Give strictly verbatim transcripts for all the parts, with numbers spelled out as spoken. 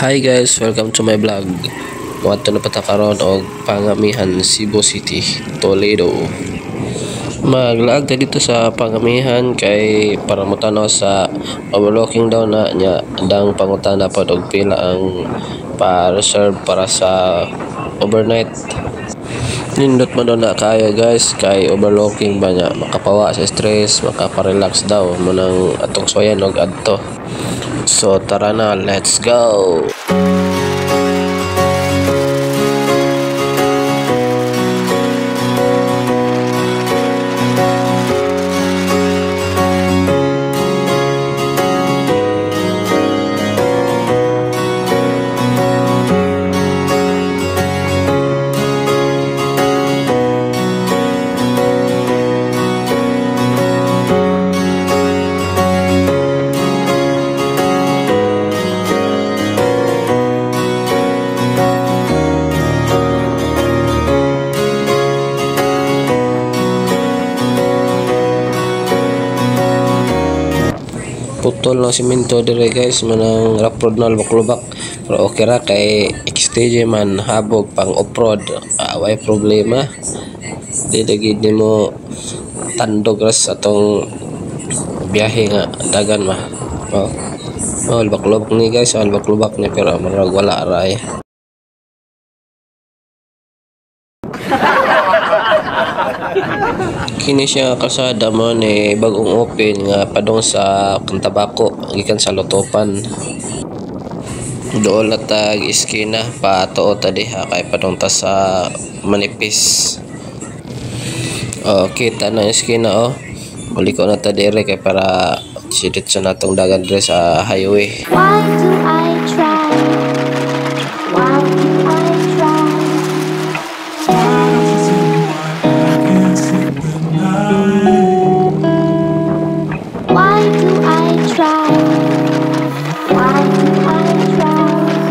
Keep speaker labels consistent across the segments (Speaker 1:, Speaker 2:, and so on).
Speaker 1: Hi guys, welcome to my vlog. Wato na patakaron og Pangamihan, Cebu City, Toledo. Maglaag ta dito sa Pangamihan kay para motanaw sa overlooking daw na nya dang pangutana pod og pila ang pa-reserve para sa overnight. Nindot man daw na kaya guys kay overlooking ba nya makapawa sa stress, makaparelax daw mo nang atong soyan og adto. So tara na, let's go. Putol ng simento dire guys, manang rough road na lubak-lubak, pero okay ra kay X T J man habog pang off-road, away problema di dagid nimo tandog ras atong biyahe nga dagan ma. Oh, oh lubak-lubak ni guys, oh, lubak-lubak ni pero marag wala ra eh. Kini siya kalsada mo ni bagong open nga padong sa Cantabaco gikan sa Lutopan. Doon latag iskina pa tuo ta diha kay padong ta sa manipis. Oh, kita na iskina oh. Balik ko na ta dire kay para sidit sa natong dagan dire sa highway.
Speaker 2: Why do I try? Why do I try? Why do I try? Why do I try?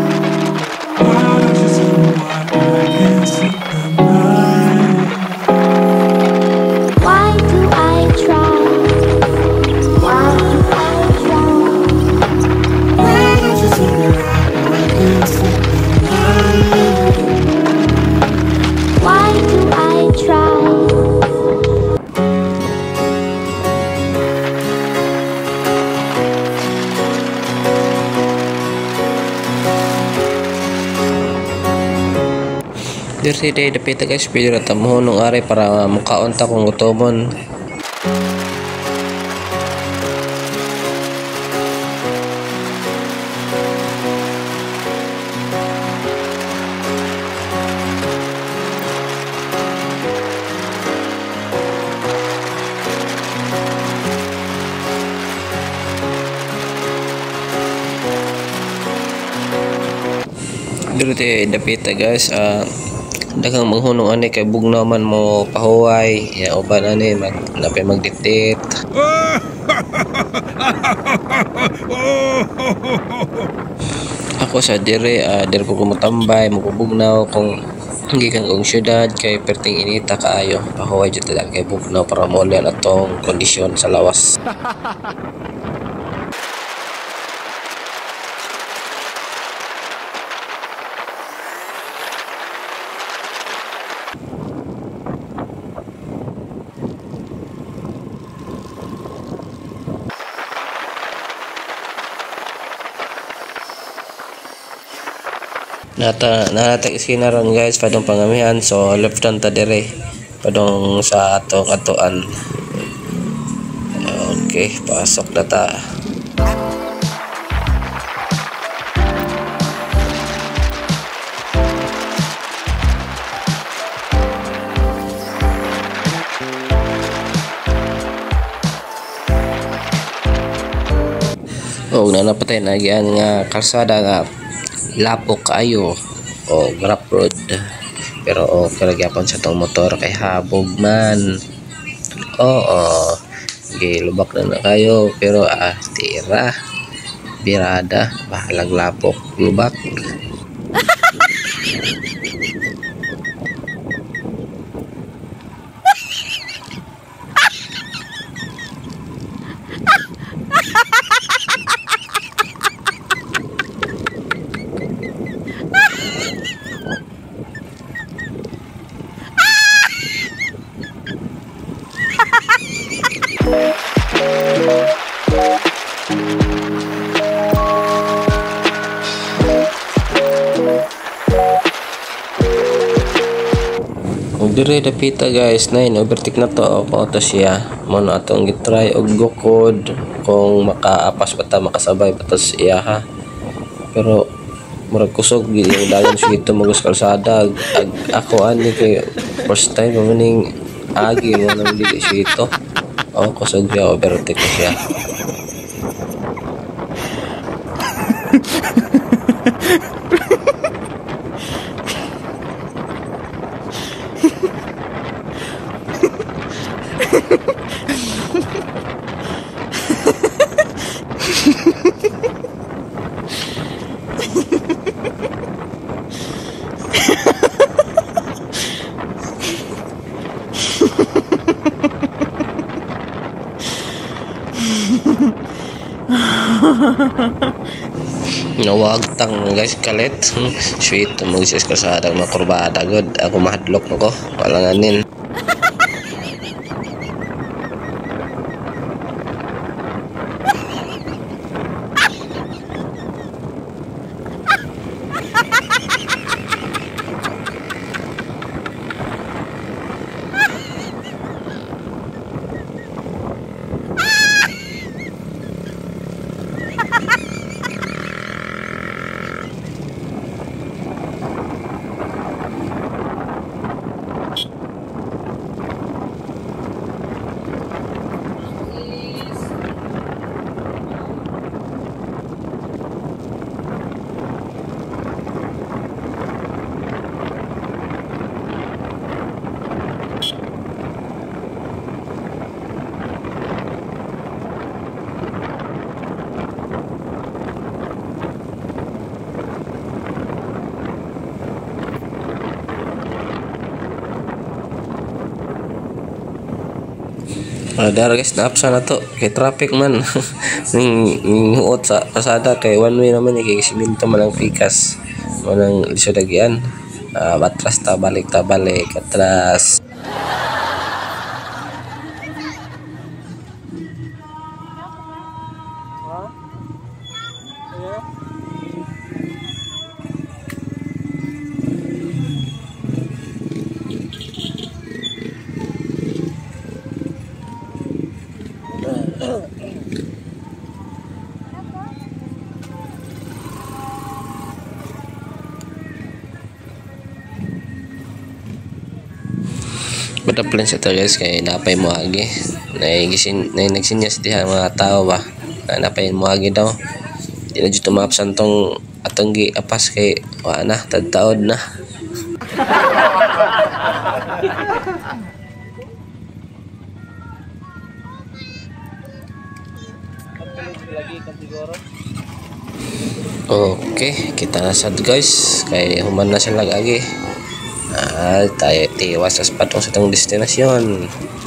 Speaker 2: Why do I try? Why do I try? Why do I try?
Speaker 1: Dirti day dapita guys, pwede na tamuhon nung ari para makaunta kong utomon. Dirti dapita guys, ah uh, daghang manghunong ani kay bugnaw man mo pahuway ya uban ani mag napay magdiktit. Ako sa dire uh, dire ko kumutambay mo bugnaw kung gikan kong syudad kay perting inita kaayo pahuway jud ta kay bugnaw para molen atong kondisyon sa lawas. Nata natag iskina ron guys padong Pangamihan, so left turn ta dire padong sa ato katuan. Okay, pasok na ta. Oh, nanapatay na gian nga kalsada nga lapok kayo o rough road, pero o oh, kalagyapan sa tong motor kay habog man. Oo, gilubak na na kayo pero ah tira birada bahalag lapok lubak. Dire dapita guys, nine overtake na to, auto siya. Mo na atong gitry og gukod kung makaapas pa ta, makasabay pa ta siya ha. Pero murag kusog gid yung dayon siya ito magos kalsada. Ag, ako ani kay first time mo ning agi mo nang dili siya ito. Oh, kusog siya, overtake na siya. Nawag tang guys kalit. Hmm, sweet mo sa kasada mga kurbada god. Ako mahadlok nako. Wala nganin. Uh, Dara guys, naapsa na to kay traffic man. ning huot sa pasada kay one way naman kay siminto man ang pikas manang iso dagian. Uh, batras ta balik ta balik atras. Bada plan sa guys kay napay mo agi. Nay gisin nay nagsinyas diha mga tao ba. Na napay mo agi daw. Di na jud tumapsan tong atong gi apas kay wa na tadtaod na. Okay, kita na sad guys kay human na sila lagi. Ah, tayo tiwas sa patong sa itong destinasyon.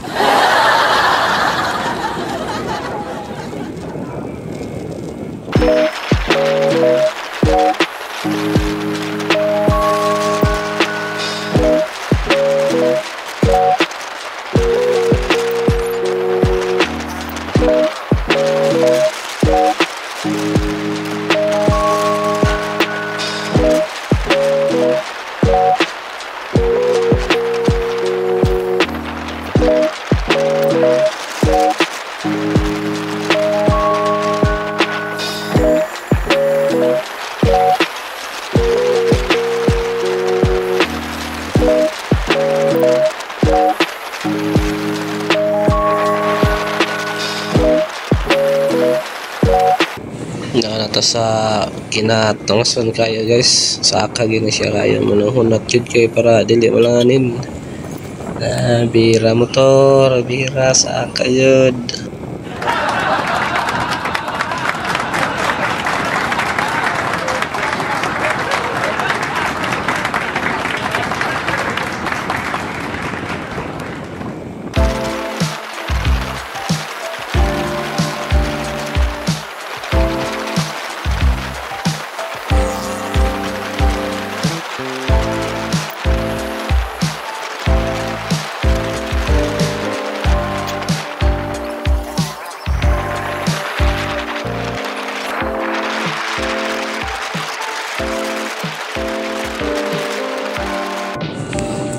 Speaker 1: na nata sa kinatongson kayo guys, sa kagin siya kayo manunhunat jud kay para dili malanganin. Ah, bira motor, bira sa kayod.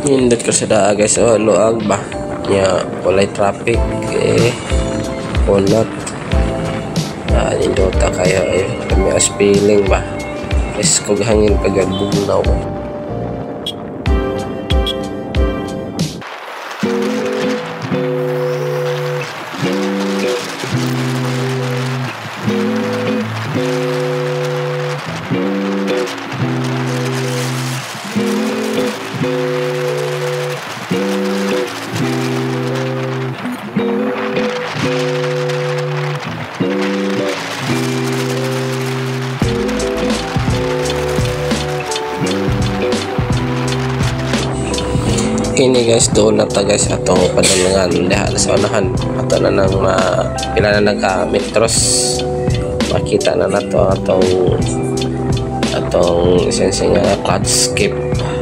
Speaker 1: Hindot ko sa daa guys, oh luag ba nya walay traffic eh punot. Ah, nindota kayo eh kami as feeling ba guys kog hangin pagabugnaw. Kini guys doon na ta guys atong padalangan diha sa unahan ato na nang uh, pila na nagka metros makita na nato atong atong sense nga cloudscape.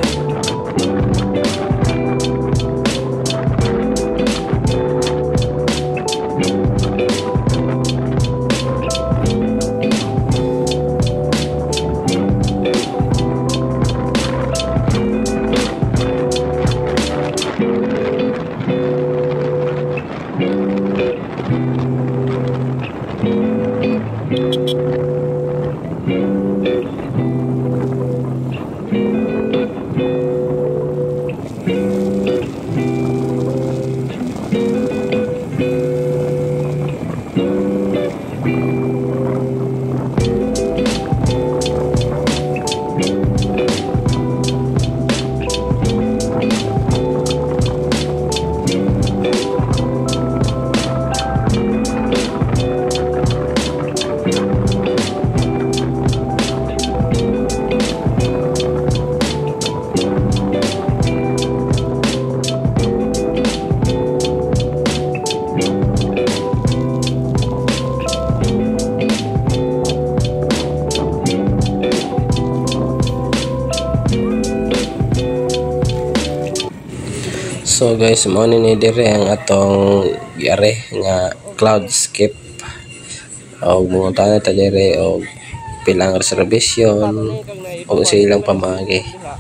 Speaker 1: So guys, mo ni dire ang atong giare nga cloudscape. Og mga tanan ta dire og pilang reservation og sa ilang pamagi.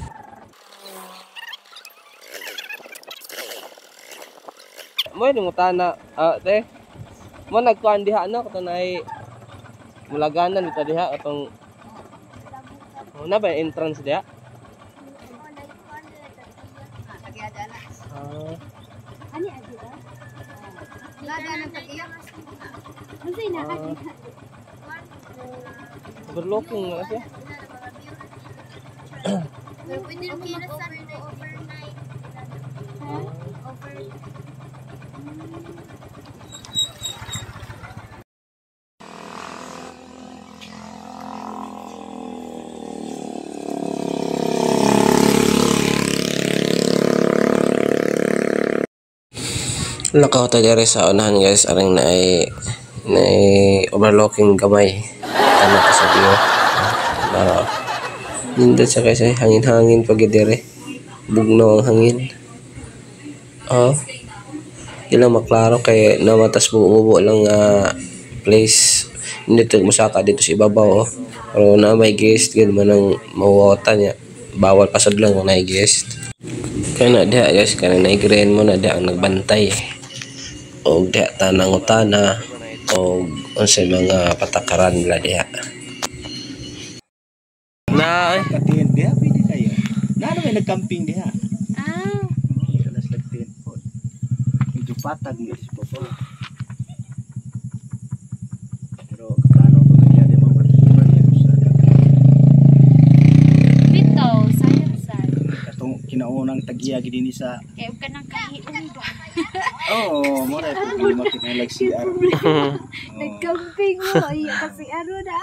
Speaker 1: Mo ni mga tana ah te. Mo nagkuan diha no kato nay mulaganan dito diha atong na ba entrance diha? Ah.
Speaker 2: Ani adi ba? Laga nang tagiya. Unsay na ka?
Speaker 1: Overlooking na siya.
Speaker 2: Pwede rin kina sa overnight. Over.
Speaker 1: Lakaw ta diri sa unahan guys aring naay naay overlooking gamay tanah ta sa view. Ah, nindot sa kasi hangin-hangin pag dire bugnaw ang hangin. Oh, di lang maklaro kay namatas buo lang nga uh, place dito musaka dito sa ibabaw oh. Pero na may guest gid man ang mawata niya bawal pasad lang kung na guest. Kaya na diha guys kana na green mo na diha ang nagbantay. Og diha ta nangutana og unsay mga patakaran nila diha. Na
Speaker 3: Katiin diha pwede kayo. Na may nagcamping diha.
Speaker 2: Ah.
Speaker 3: Alas nagtiin po. Medyo patag ni si Popo. Pero plano ko kaya di mo matutunan dito sa
Speaker 2: Bito, sayang sad.
Speaker 3: katong kinaunang tagiya gid ni sa
Speaker 2: Kaya ka nang kahiun ba?
Speaker 3: oh, mo na problema kinalag si R.
Speaker 2: Nagcamping mo, iya kasi ano na.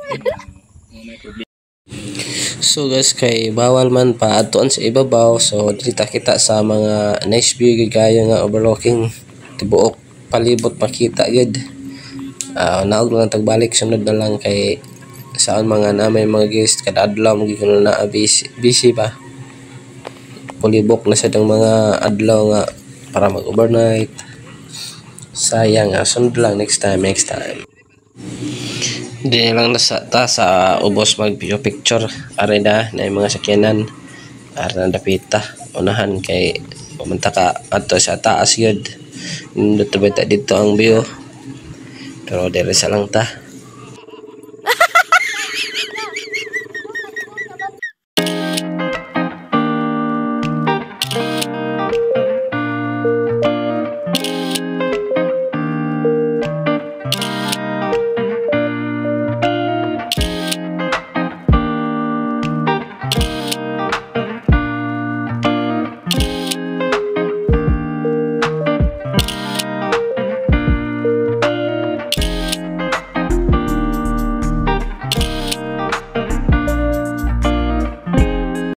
Speaker 1: so guys kay bawal man pa atuan sa ibabaw so dito kita sa mga nice view gaya nga overlooking tibuok palibot makita gid. Ah, uh, naog lang tagbalik sunod na lang kay saan mga namay mga guest kada adlaw mo gyud na busy, busy pa. Pulibok na sa dang mga adlaw nga para mag-overnight. Sayang nga sunod lang next time next time. Di lang nasa ta sa ubos mag video picture are na na yung mga sakyanan Aran dapita unahan kay pumunta ka ato sa taas yun. Nindot bita dito ang view. Pero dire sa lang ta.